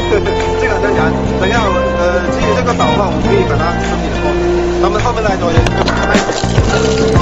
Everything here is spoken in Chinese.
这个很难，等一下至于这个岛的话，我可以把它分解的话，他们后面来多些。